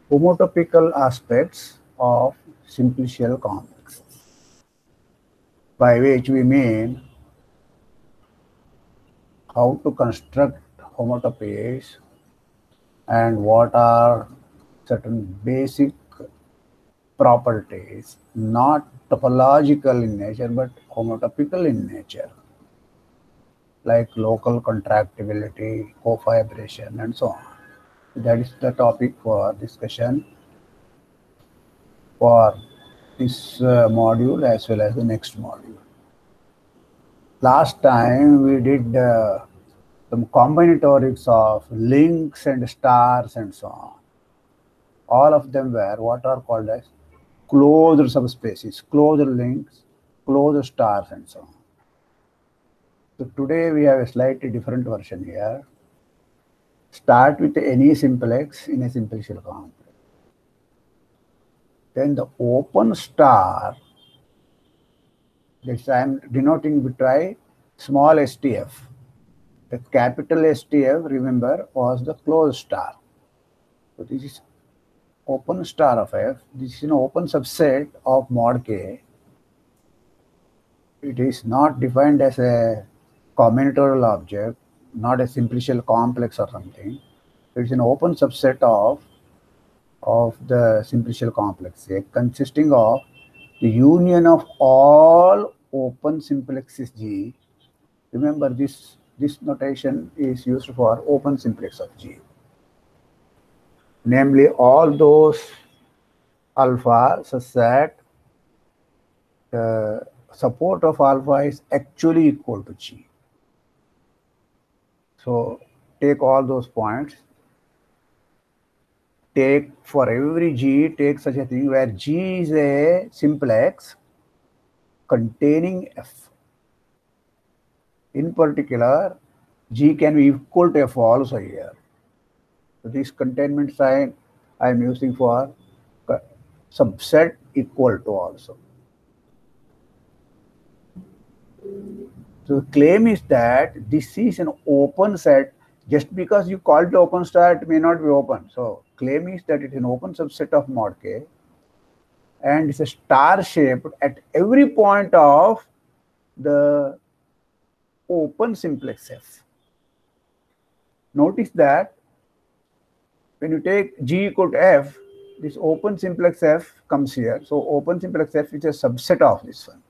homotopical aspects of simplicial complex, by which we mean how to construct homotopies and what are certain basic properties, not topological in nature but homotopical in nature, like local contractibility, cofibration, and so on. That is the topic for discussion for this module as well as the next module. Last time we did some combinatorics of links and stars and so on. All of them were what are called as closed subspaces, closed links, closed stars, and so on. So today we have a slightly different version here. Start with any simplex in a simplicial complex. Then the open star, this I am denoting by small STF. The capital STF, remember, was the closed star. So this is open star of F. This is an open subset of mod K. It is not defined as a combinatorial object, not a simplicial complex or something. It's an open subset of the simplicial complex, consisting of the union of all open simplexes G. Remember, this notation is used for open simplex of G. Namely, all those alpha such that the support of alpha is actually equal to G. So take all those points. Take for every G, take such a thing where G is a simplex containing F. In particular, G can be equal to F also here. So this containment sign I am using for subset equal to also. So the claim is that this is an open set. Just because you call it open star, it may not be open. So claim is that it is an open subset of mod K, and it's a star shaped at every point of the open simplex F. Notice that when you take G equal to F, this open simplex F comes here. So open simplex F is a subset of this one.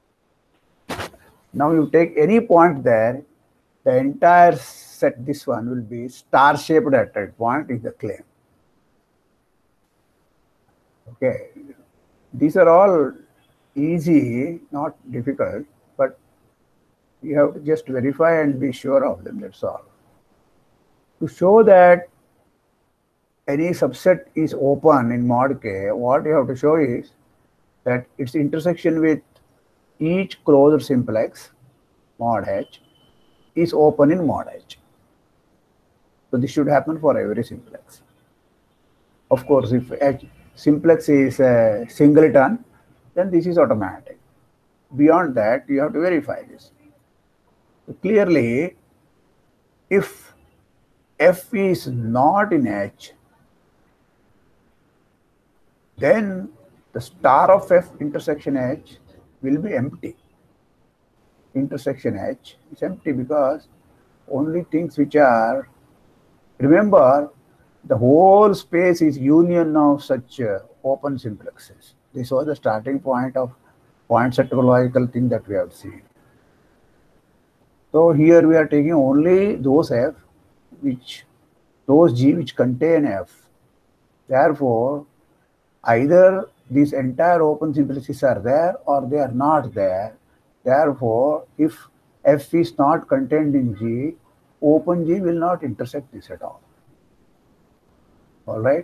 Now you take any point there, the entire set, this one will be star shaped at that point is the claim. Okay, these are all easy, not difficult, but you have to just verify and be sure of them, that's all. To show that any subset is open in mod K, what you have to show is that its intersection with each closed simplex mod H is open in mod H. So this should happen for every simplex. Of course, if H simplex is a singleton, then this is automatic. Beyond that, you have to verify this. So clearly, if F is not in H, then the star of F intersection H will be empty. Intersection H is empty because only things which are, remember, the whole space is union of such open simplexes. This was the starting point of point set topological thing that we have seen. So here we are taking only those F those G which contain F. Therefore, either these entire open simplexes are there or they are not there. Therefore, if F is not contained in G, open G will not intersect this at all. All right?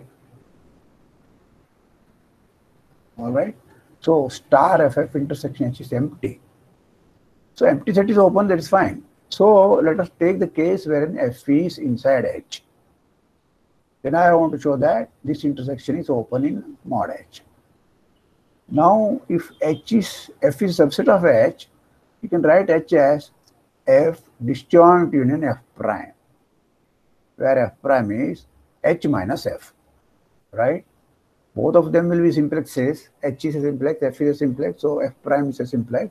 All right? So star FF intersection H is empty. So empty set is open, that is fine. So let us take the case wherein F is inside H. Then I want to show that this intersection is open in mod H. Now, if F is a subset of H, you can write H as F disjoint union F prime, where F prime is H minus F. right? Both of them will be simplexes. H is a simplex, F is a simplex, so F prime is a simplex.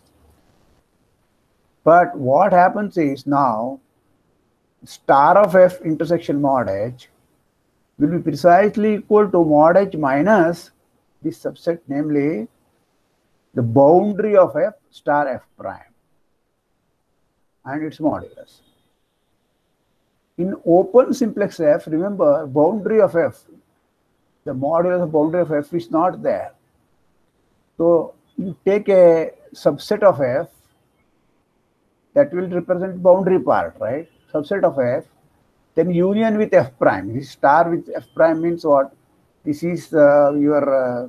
But what happens is now star of F intersection mod H will be precisely equal to mod H minus this subset, namely the boundary of F star F prime and its modulus. In open simplex F, remember boundary of F, the modulus of boundary of F is not there. So you take a subset of F that will represent boundary part, right? Subset of F, then union with F prime. This star with F prime means what? This is your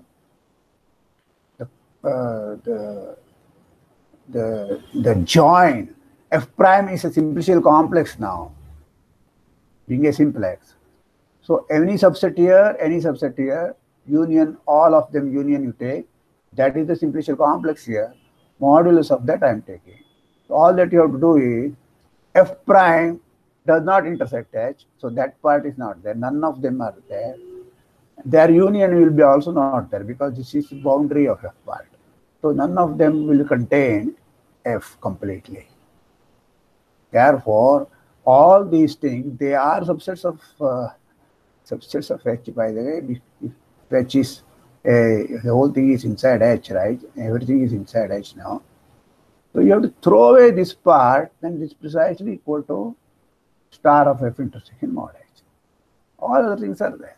the join. F prime is a simplicial complex now, being a simplex. So any subset here, union, all of them union you take, that is the simplicial complex here. Modulus of that I am taking. So all that you have to do is F prime does not intersect H, so that part is not there. None of them are there. Their union will be also not there because this is the boundary of F part. So none of them will contain F completely. Therefore, all these things, they are subsets of H, by the way. If H is the whole thing is inside H, right? Everything is inside H now. So you have to throw away this part, then this is precisely equal to star of F intersection mod H. All other things are there.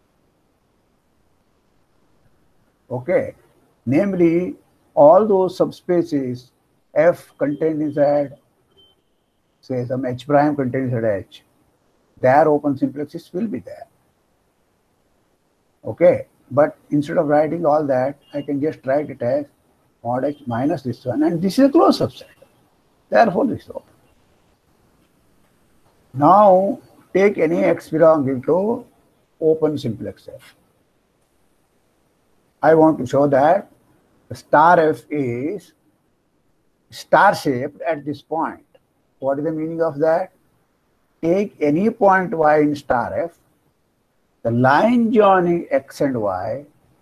Okay. Namely, all those subspaces F contained inside, say some H prime contained inside H, their open simplexes will be there. Okay. But instead of writing all that, I can just write it as mod H minus this one, and this is a closed subset. Therefore, this is open. Now, take any X belonging to open simplex F. I want to show that the star F is star shaped at this point. What is the meaning of that? Take any point Y in star F, the line joining X and Y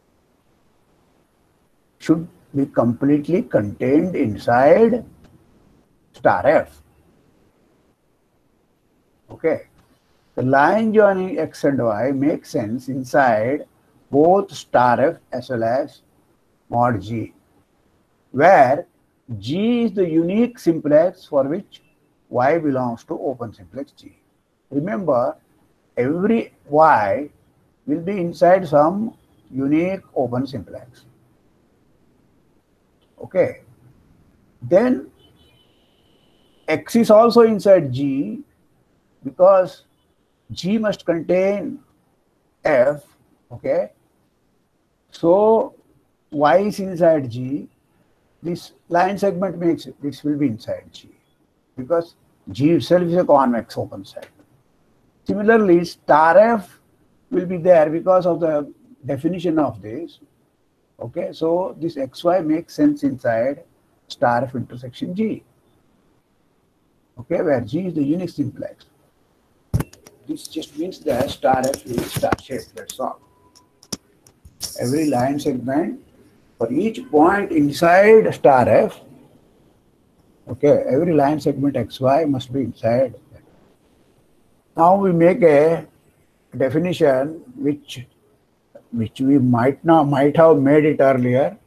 should be completely contained inside star F. Okay. The line joining X and Y makes sense inside both star F as well as mod G, where G is the unique simplex for which Y belongs to open simplex G. Remember, every Y will be inside some unique open simplex. Okay. Then X is also inside G because G must contain F. Okay. So Y is inside G. This line segment makes it, this will be inside G because G itself is a convex open set. Similarly, star F will be there because of the definition of this. Okay, so this XY makes sense inside star F intersection G. Okay, where G is the unique simplex. This just means that star F is star shaped, that's all. Every line segment for each point inside star F, okay, every line segment XY must be inside. Now we make a definition which we might have made it earlier,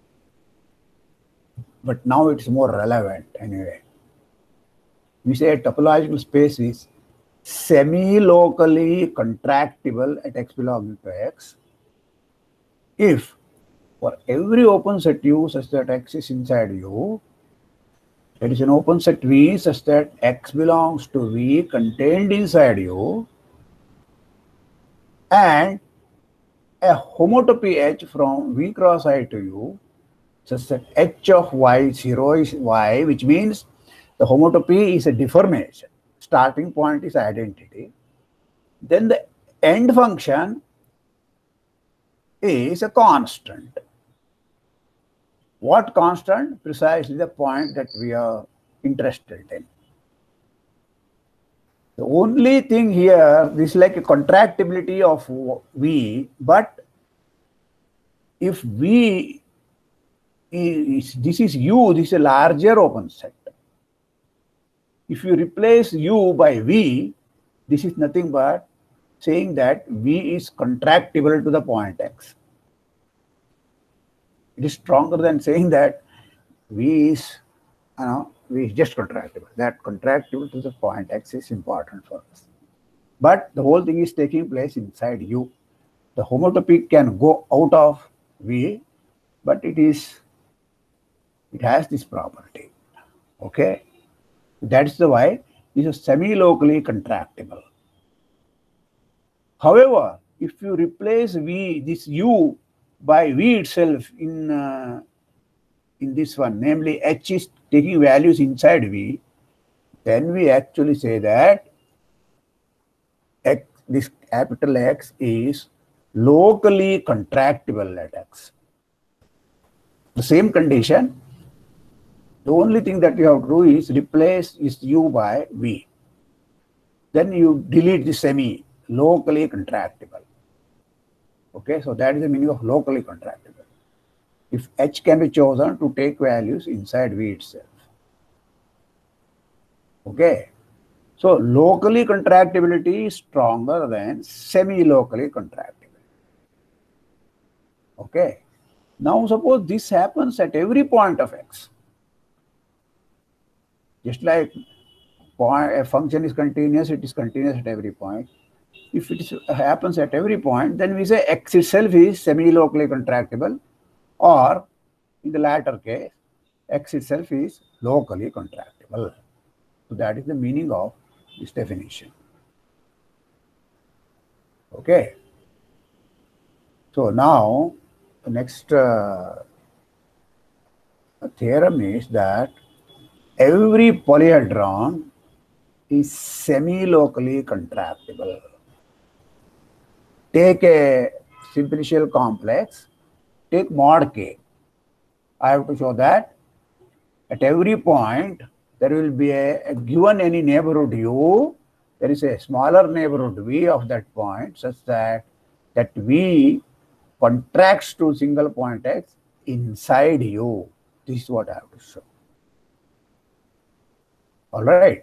but now it's more relevant anyway. We say a topological space is semi-locally contractible at X belonging to X if for every open set U such that X is inside U, there is an open set V such that X belongs to V contained inside U, and a homotopy H from V cross I to U such that H of Y0 is Y, which means the homotopy is a deformation. Starting point is identity. Then the end function is a constant. What constant? Precisely the point that we are interested in. The only thing here, this is like a contractibility of V, but if V is, this is U, this is a larger open set. If you replace U by V, this is nothing but saying that V is contractible to the point X. It is stronger than saying that V is, V is just contractible. That contractible to the point X is important for us. But the whole thing is taking place inside U. The homotopic can go out of V, but it has this property. Okay? That's the why this is semi-locally contractible. However, if you replace V, this U by V itself in this one, namely H is taking values inside V, then we actually say that X, this capital X is locally contractible at X. The same condition, the only thing that you have to do is replace this U by V. Then you delete the semi, locally contractible. Okay, so that is the meaning of locally contractible. If H can be chosen to take values inside V itself. Okay, so locally contractibility is stronger than semi-locally contractibility. Okay, now suppose this happens at every point of X. Just like a function is continuous, it is continuous at every point. If it happens at every point, then we say X itself is semi-locally contractible, or in the latter case, X itself is locally contractible. So that is the meaning of this definition. Okay. So now the next theorem is that every polyhedron is semi-locally contractible. Take a simplicial complex, take mod K. I have to show that at every point there will be a given any neighborhood U, there is a smaller neighborhood V of that point such that V contracts to single point X inside U. This is what I have to show. All right.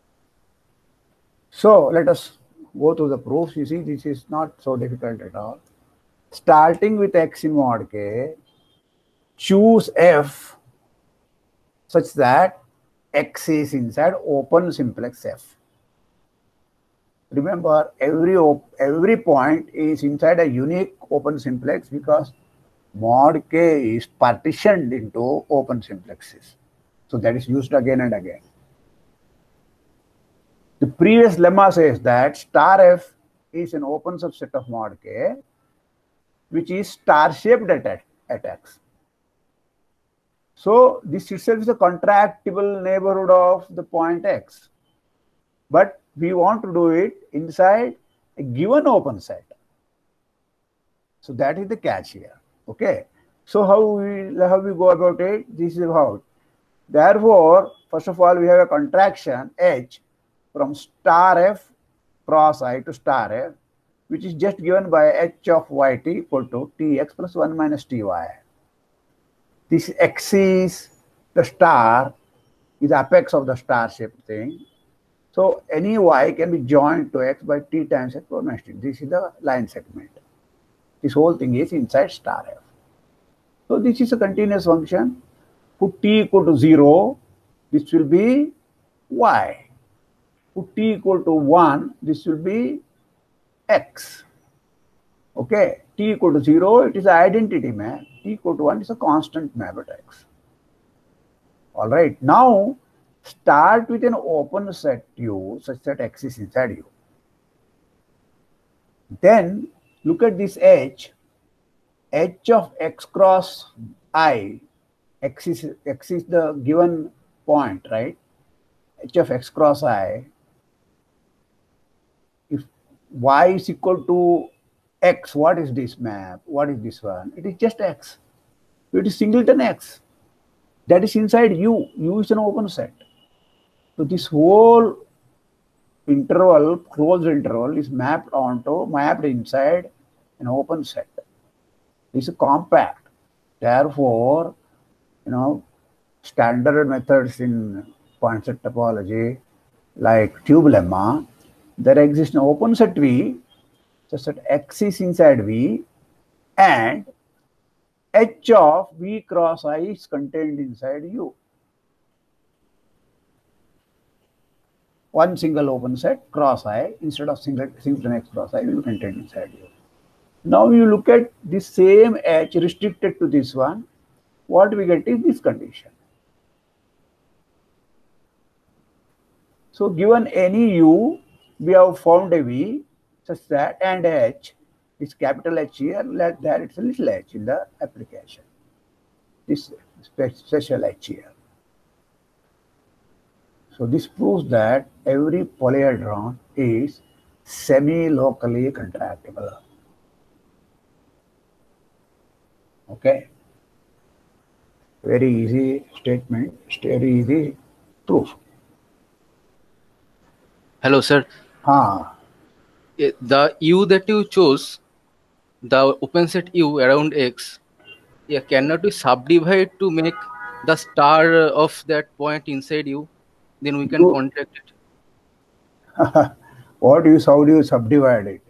So let us go to the proofs. You see, this is not so difficult at all. Starting with X in mod K, choose F such that X is inside open simplex F. Remember, every point is inside a unique open simplex because mod K is partitioned into open simplexes. So that is used again and again. The previous lemma says that star F is an open subset of mod K, which is star-shaped at X. So this itself is a contractible neighborhood of the point X. But we want to do it inside a given open set. So that is the catch here. Okay. So how we go about it? This is how. Therefore, first of all, we have a contraction H from star F cross I to star F, which is just given by H of Yt equal to Tx plus 1 minus Ty. This X is the star, is the apex of the star-shaped thing. So any Y can be joined to X by T times X plus minus T. This is the line segment. This whole thing is inside star F. So this is a continuous function. Put T equal to 0, this will be Y. Put T equal to 1, this will be X. Okay, T equal to 0, it is an identity map. T equal to 1 is a constant map at X. All right, now start with an open set U such that X is inside U. Then look at this H of X cross I. X is the given point, right? H of X cross I. If Y is equal to X, what is this map? What is this one? It is just X. It is singleton X. That is inside U. U is an open set. So this whole interval, closed interval, is mapped inside an open set. This is compact. Therefore, standard methods in point set topology, like tube lemma, there exists an open set V, such that X is inside V, and H of V cross I is contained inside U. One single open set cross I instead of singleton X cross I will be contained inside U. Now you look at this same H restricted to this one, what we get is this condition. So given any U, we have found a V such that, and H, this capital H here, like that it's a little h in the application. This special H here. So this proves that every polyhedron is semi-locally contractible. Okay. Very easy statement, very easy proof. Hello, sir. The U that you chose, the open set U around X, cannot we subdivide to make the star of that point inside U? Then we can contract it. How do you subdivide it?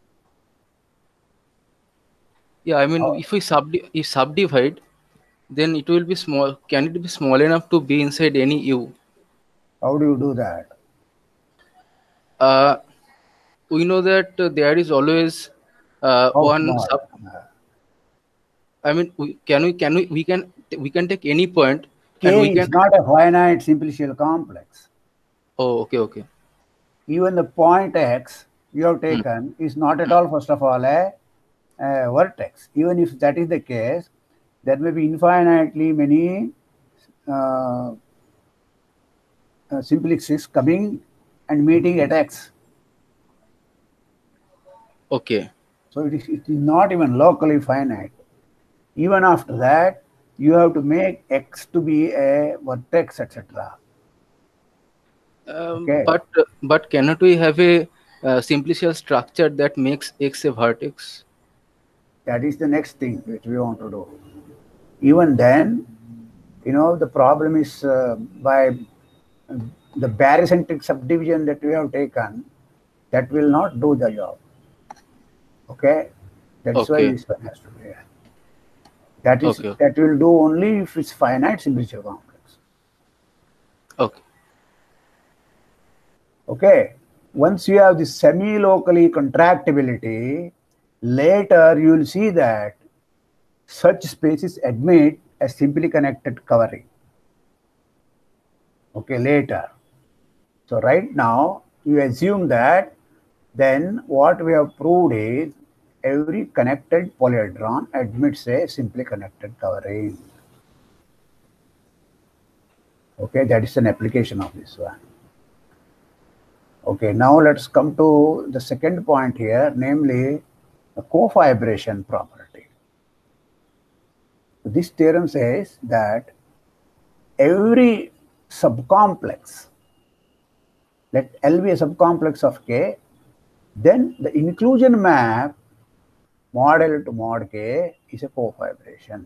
Yeah, I mean, if we subdivide, then it will be small. Can it be small enough to be inside any U? How do you do that? We know that there is always one sub. I mean, we can take any point. K and we is not a finite simplicial complex. Oh, okay. Even the point X you have taken is not at all, first of all, a vertex. Even if that is the case, there may be infinitely many simplices coming and meeting at X. Okay. So it is not even locally finite. Even after that, you have to make X to be a vertex, etc. Okay. But cannot we have a simplicial structure that makes X a vertex? That is the next thing which we want to do. Even then, the problem is by the barycentric subdivision that we have taken, that will not do the job. Okay? That's why this one has to be here. That will do only if it's finite simplicial complex. Okay. Okay. Once you have this semi-locally contractibility, later you will see that such spaces admit a simply connected covering. Okay, later. So right now, you assume that then what we have proved is every connected polyhedron admits a simply connected covering. Okay, that is an application of this one. Okay, now let's come to the second point here, namely the cofibration property. This theorem says that every subcomplex, let L be a subcomplex of K, then the inclusion map mod L to mod K is a cofibration.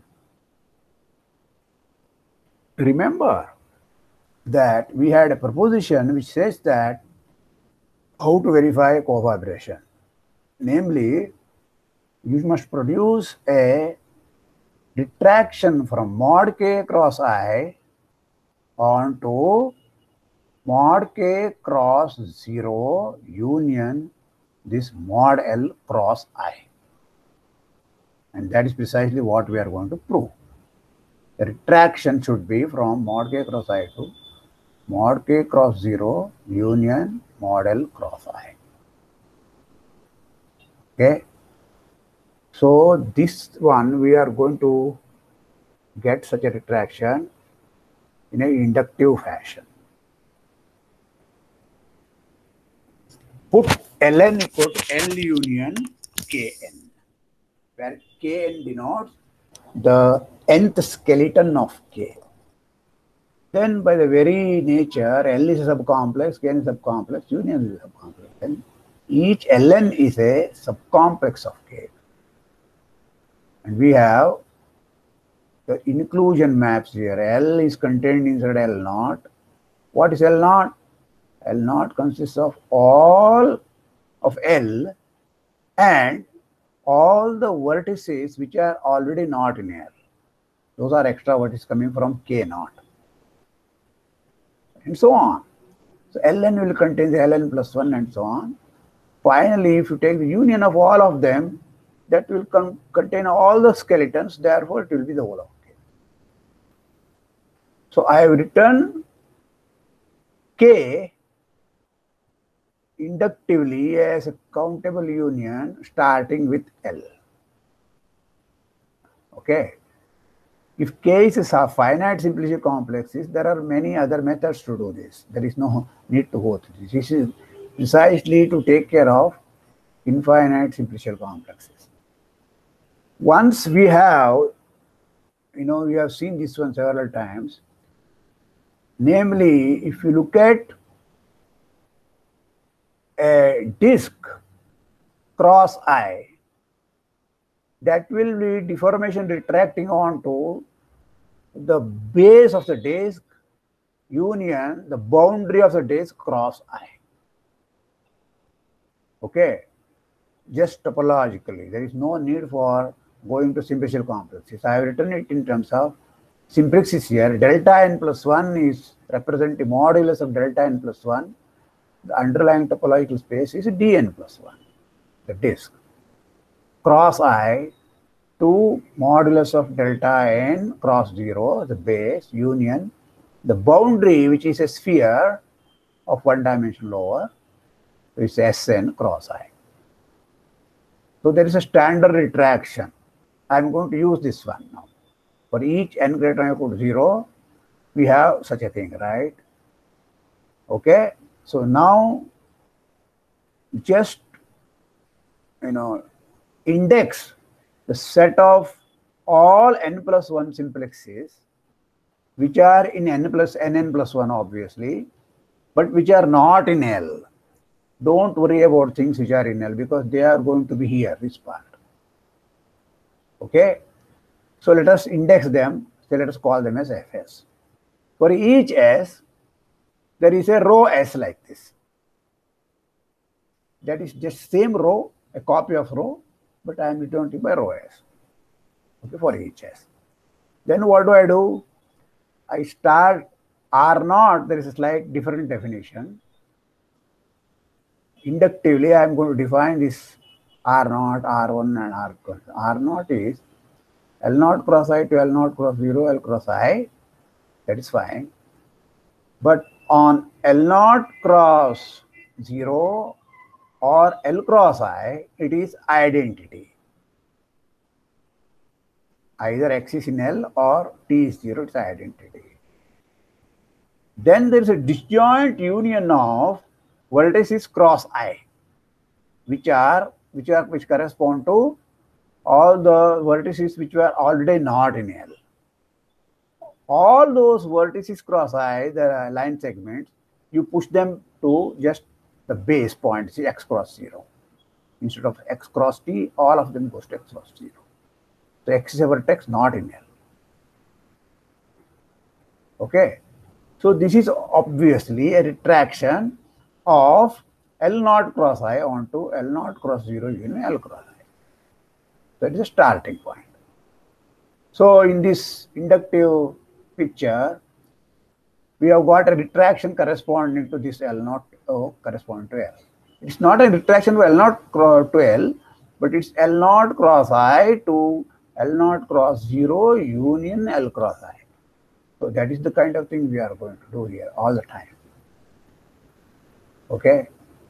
Remember that we had a proposition which says that how to verify cofibration. Namely, you must produce a retraction from mod K cross I onto mod K cross 0 union this mod L cross I. And that is precisely what we are going to prove. The retraction should be from mod K cross I to mod K cross 0 union mod L cross I. Okay. So this one we are going to get such a retraction in an inductive fashion. Put Ln equal to L union Kn, where Kn denotes the nth skeleton of K. then by the very nature, L is a subcomplex, K is a subcomplex, union is a subcomplex. Then each Ln is a subcomplex of K. And we have the inclusion maps here. L is contained inside L0. What is L0? L0 consists of all of L and all the vertices which are already not in L. Those are extra vertices coming from K0. And so on. So Ln will contain the Ln plus 1 and so on. Finally, if you take the union of all of them, that will contain all the skeletons, therefore it will be the whole of K. So I have written K inductively as a countable union starting with L. Okay. If K is a finite simplicity complexes, there are many other methods to do this. There is no need to go through this. This is precisely to take care of infinite simplicial complexes. Once we have, we have seen this one several times. Namely, if you look at a disk cross I, that will be deformation retracting onto the base of the disk union the boundary of the disk cross I. Okay, just topologically, there is no need for going to simplicial complexes. I have written it in terms of simplexes here. Delta n plus 1 is representing modulus of delta n plus 1. The underlying topological space is dn plus 1, the disk. Cross I to modulus of delta n cross 0, the base, union, the boundary, which is a sphere of one dimension lower, is Sn cross I. So there is a standard retraction. I am going to use this one now. For each n greater than or equal to 0, we have such a thing, right? Okay. So now just, index the set of all n plus 1 simplexes which are in n plus nn plus 1 obviously, but which are not in L. Don't worry about things which are in L because they are going to be here, this part. Okay. So let us index them. So let us call them as Fs. For each S, there is a row S like this. That is just same row, a copy of row, but I am returning by row S. Okay, for each S. Then what do? I start R0, there is a slight different definition. Inductively, I am going to define this R0, R1 and R2. R0 is L0 cross I to L0 cross 0, L cross I. That is fine. But on L0 cross 0 or L cross I, it is identity. Either X is in L or T is 0, it's identity. Then there is a disjoint union of vertices cross I, which correspond to all the vertices which were already not in L. All those vertices cross I, the line segments, you push them to just the base point, see X cross 0. Instead of X cross T, all of them goes to X cross 0. So X is a vertex not in L. Okay. So this is obviously a retraction of L0 cross I onto L0 cross 0 union L cross I. That is a starting point. So in this inductive picture, we have got a retraction corresponding to this L0 corresponding to L. It's not a retraction of L0 to L, but it's L0 cross I to L0 cross 0 union L cross I. So that is the kind of thing we are going to do here all the time. Okay.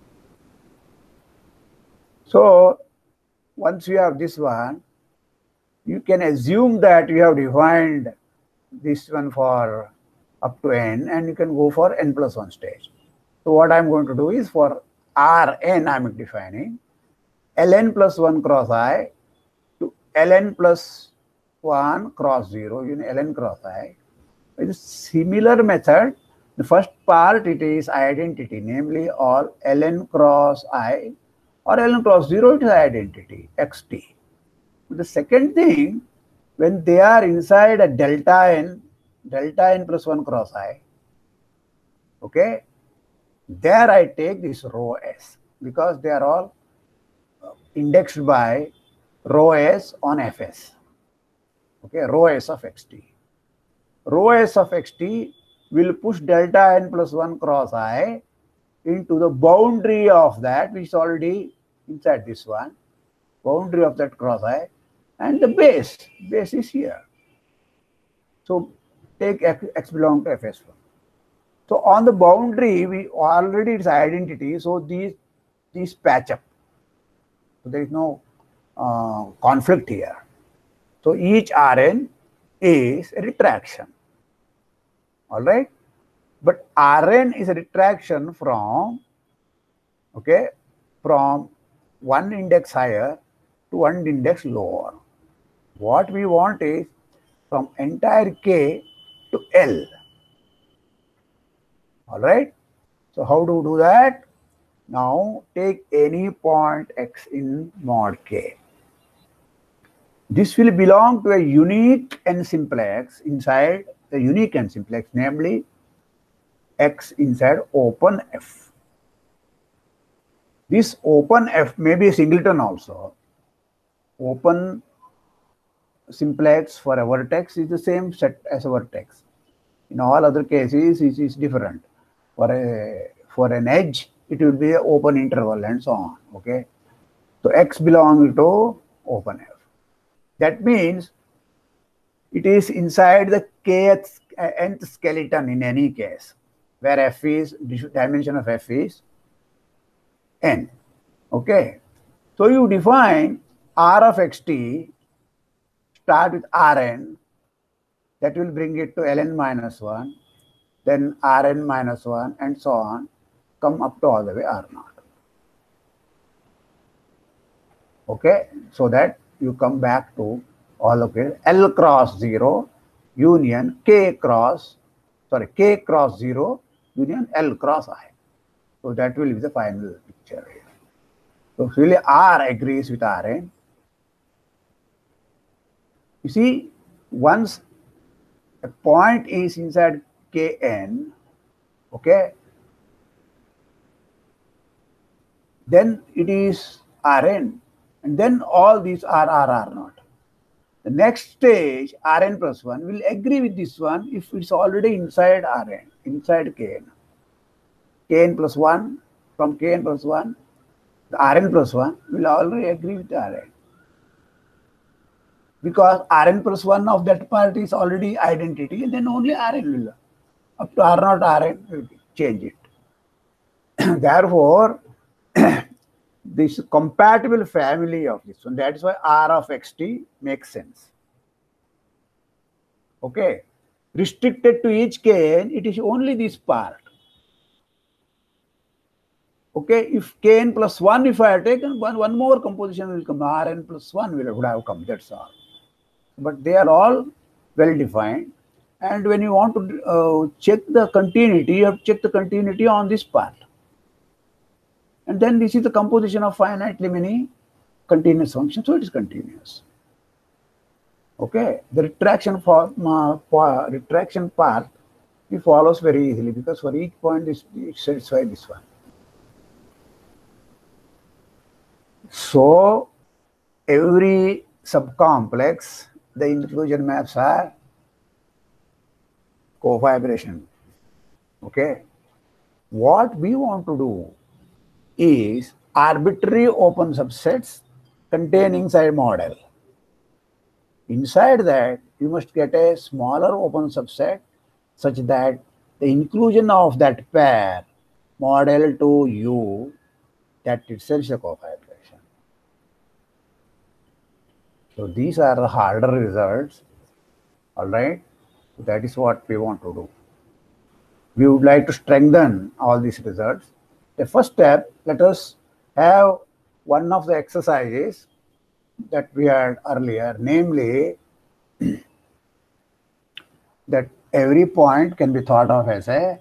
So once you have this one, you can assume that you have defined this one for up to n and you can go for n plus 1 stage. So what I am going to do is for Rn I am defining Ln plus 1 cross I to Ln plus 1 cross 0 union Ln cross I With a similar method, the first part it is identity, namely all ln cross I or ln cross 0 it is identity xt. The second thing, when they are inside a delta n plus 1 cross I, okay, there I take this rho s because they are all indexed by rho s on fs. Okay, rho s of xt. Rho s of xt will push delta n plus 1 cross I into the boundary of that, which is already inside this one, boundary of that cross I, and the base is here. So take x belong to fs1. So on the boundary, we already its identity, so these patch up. So there is no conflict here. So each Rn is a retraction. All right, but Rn is a retraction from, okay, from one index higher to one index lower. What we want is from entire K to L. All right. So how do we do that? Now take any point x in mod K. This will belong to a unique n simplex inside the unique n simplex, namely x inside open F. This open F may be a singleton also. Open simplex for a vertex is the same set as a vertex. In all other cases, it is different. For an edge, it will be an open interval and so on. Okay, so x belongs to open F. That means it is inside the nth skeleton in any case, where F is dimension of F is n. Okay, so you define R of xt, start with Rn, that will bring it to ln minus 1, then Rn minus 1, and so on, come up to all the way R0. Okay, so that you come back to all of it, L cross 0 union K cross 0 union L cross I. So that will be the final picture here. So really R agrees with Rn. You see, once a point is inside Kn, okay, then it is Rn, and then all these are R0. The next stage, Rn plus 1, will agree with this one if it's already inside Rn, inside Kn. Kn plus 1, from Kn plus 1, the Rn plus 1 will already agree with Rn. Because Rn plus 1 of that part is already identity, and then only Rn will, up to R0 Rn will change it. Therefore, this compatible family of this one, that is why R of xt makes sense. Okay, restricted to each Kn, it is only this part. Okay, if Kn plus 1, if I have taken one more composition will come, Rn plus 1 would have come, that's all. But they are all well defined, and when you want to check the continuity, you have to check the continuity on this part. And then this is the composition of finitely many continuous functions, so it is continuous. Okay, the retraction part it follows very easily because for each point it satisfies this one. So every subcomplex, the inclusion maps are cofibration. Okay, what we want to do is arbitrary open subsets containing inside model. Inside that, you must get a smaller open subset such that the inclusion of that pair model to U, that itself is a cofibration. So these are the harder results. All right, so that is what we want to do. We would like to strengthen all these results. The first step, let us have one of the exercises that we had earlier, namely that every point can be thought of as a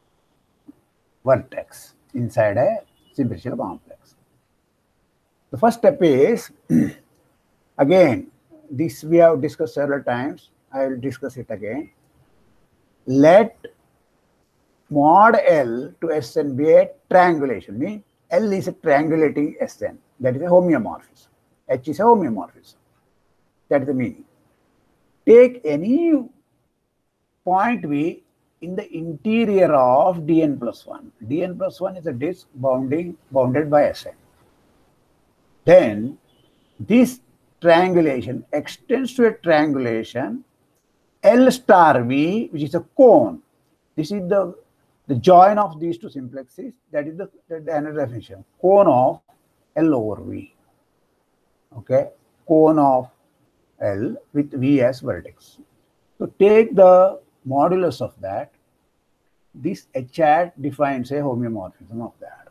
vertex inside a simplicial complex. The first step is, again, this we have discussed several times. I will discuss it again. Let mod L to Sn be a triangulation. Means L is a triangulating Sn. That is a homeomorphism. H is a homeomorphism. That is the meaning. Take any point V in the interior of Dn plus 1. Dn plus 1 is a disk bounded by Sn. Then this triangulation extends to a triangulation L star V, which is a cone. This is the join of these two simplexes. That is the another definition. Cone of L over V. Okay, cone of L with V as vertex. So take the modulus of that. This H hat defines a homeomorphism of that.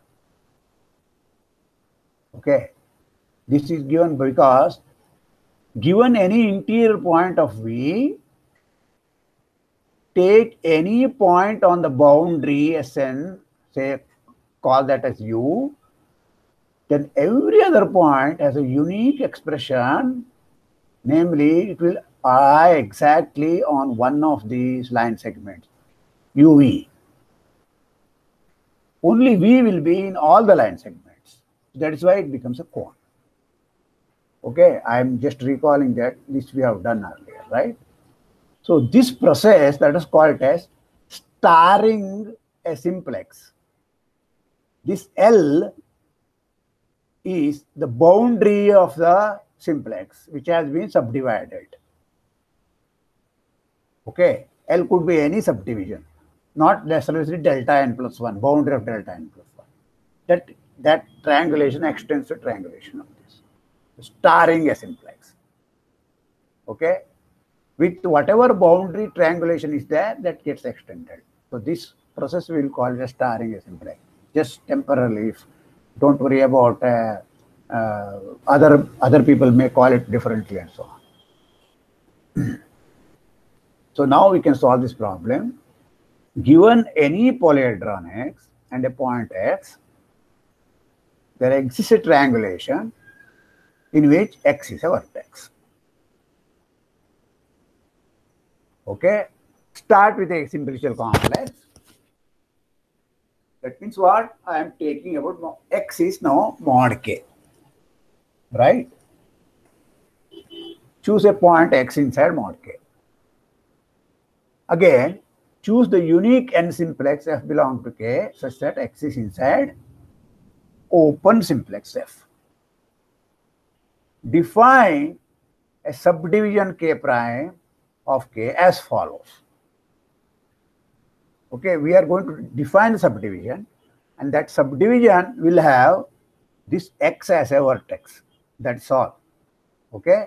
Okay, this is given because given any interior point of V, take any point on the boundary Sn, say call that as U, then every other point has a unique expression, namely it will lie exactly on one of these line segments, UV. Only V will be in all the line segments. That is why it becomes a cone. Okay, I am just recalling that this we have done earlier, right? So this process, let us call it as starring a simplex. This L is the boundary of the simplex which has been subdivided. Okay, L could be any subdivision, not necessarily delta n plus 1, boundary of delta n plus 1. That triangulation extends to triangulation of this, starring a simplex. Okay, with whatever boundary triangulation is there, that gets extended. So this process we will call it starring a simplex. Just temporarily, don't worry about other people may call it differently and so on. So now we can solve this problem. Given any polyhedron X and a point X, there exists a triangulation in which X is a vertex. Okay, start with a simplicial complex. That means what I am taking about X is now mod K, right? Choose a point X inside mod K. Again, choose the unique n simplex F belong to K such that X is inside open simplex F. Define a subdivision K prime of K as follows. Okay, we are going to define the subdivision, and that subdivision will have this X as a vertex. That's all. Okay.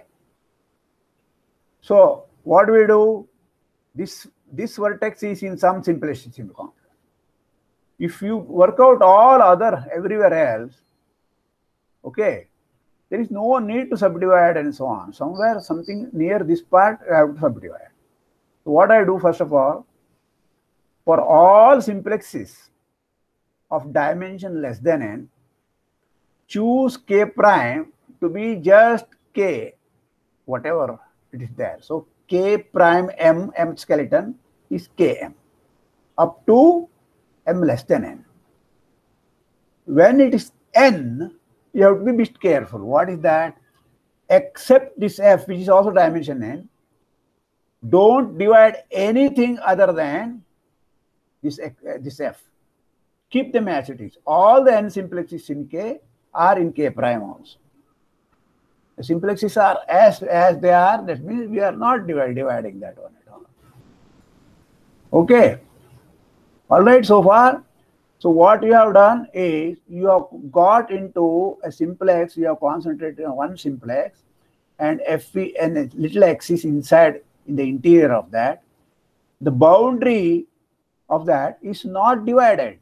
So what do we do? This vertex is in some simplicity complex. If you work out all other everywhere else, okay, there is no need to subdivide and so on. Somewhere something near this part you have to subdivide. So what I do first of all, for all simplexes of dimension less than n, choose K prime to be just K, whatever it is there. So K prime M skeleton is Km up to M less than n. When it is n, you have to be a bit careful. What is that? Except this F, which is also dimension n, don't divide anything other than this F. Keep them as it is. All the n simplexes in K are in K prime also. The simplexes are as they are. That means we are not dividing that one at all. Okay. All right, so far. So what you have done is you have got into a simplex. You have concentrated on one simplex, and Fv and little x is inside in the interior of that. The boundary of that is not divided.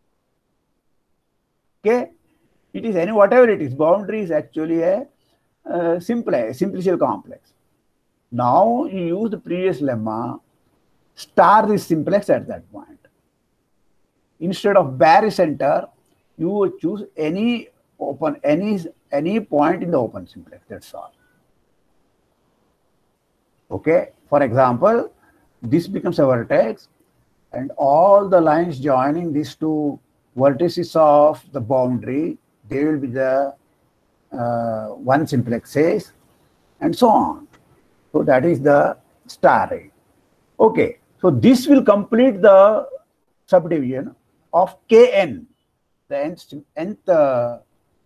Okay, it is any whatever it is. Boundary is actually a simplicial complex. Now you use the previous lemma. star this simplex at that point. Instead of barycenter, you would choose any point in the open simplex. That's all. Okay. For example, this becomes a vertex, and all the lines joining these two vertices of the boundary, they will be the one simplexes, and so on. So that is the starring. Okay. So this will complete the subdivision of Kn, the nth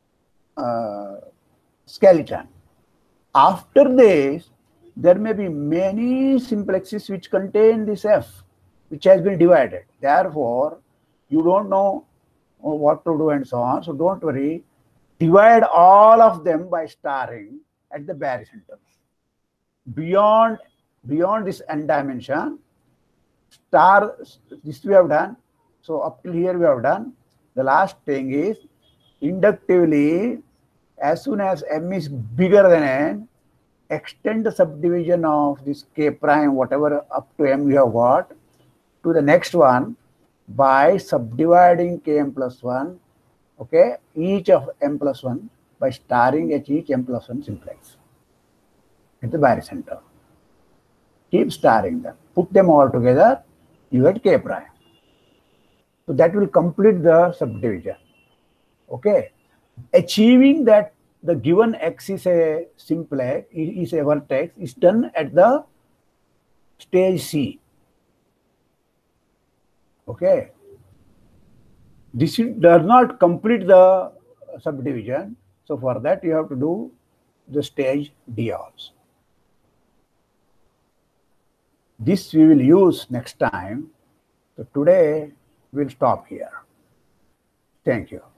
skeleton. After this, there may be many simplexes which contain this F, which has been divided. Therefore, you don't know what to do and so on. So don't worry. Divide all of them by starring at the barycenter. Beyond this n dimension, star, this we have done. So up till here we have done. The last thing is inductively, as soon as m is bigger than n, extend the subdivision of this k prime, whatever up to m you have got, to the next one by subdividing km plus 1, okay, each of m plus 1 by starring at each m plus 1 simplex at the barycenter. Keep starring them. Put them all together, you get k prime. So that will complete the subdivision. Okay. Achieving that the given x is a simplex, is a vertex, is done at the stage C. Okay. This does not complete the subdivision. So for that you have to do the stage D also. This we will use next time. So today we'll stop here. Thank you.